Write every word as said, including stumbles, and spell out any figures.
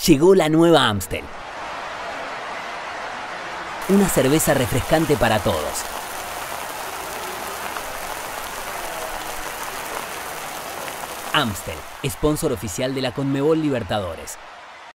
Llegó la nueva Amstel. Una cerveza refrescante para todos. Amstel, sponsor oficial de la Conmebol Libertadores.